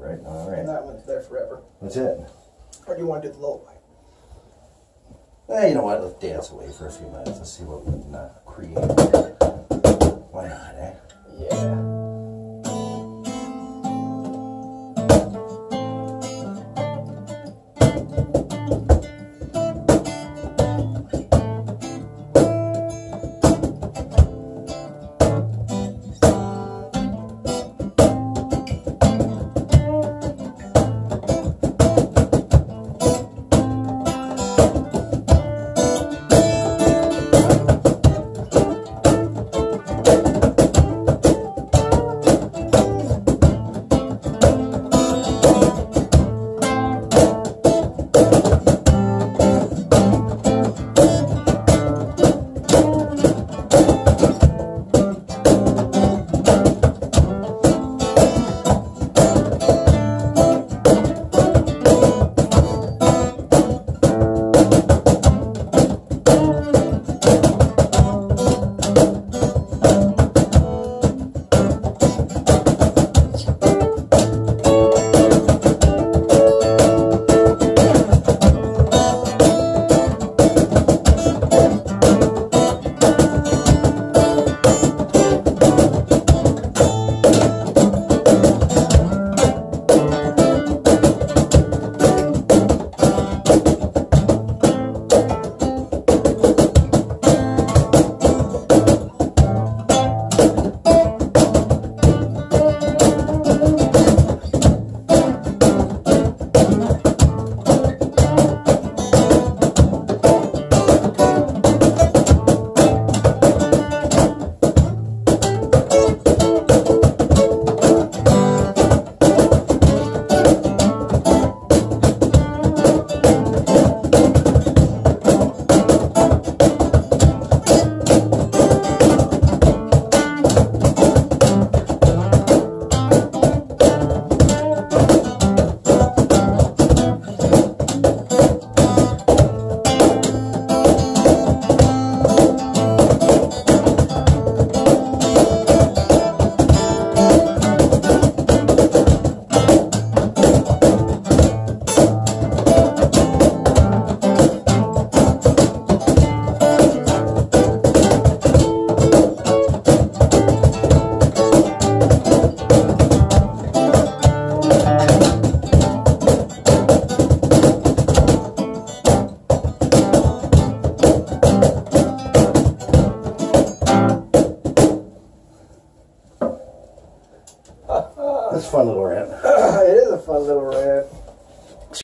right? All right. And that one's there forever. That's it. Or do you want to do the lullaby? You know what? Let's dance away for a few minutes. Let's see what we can create here. Why not, eh? Yeah. That's a fun little rant. It is a fun little rant.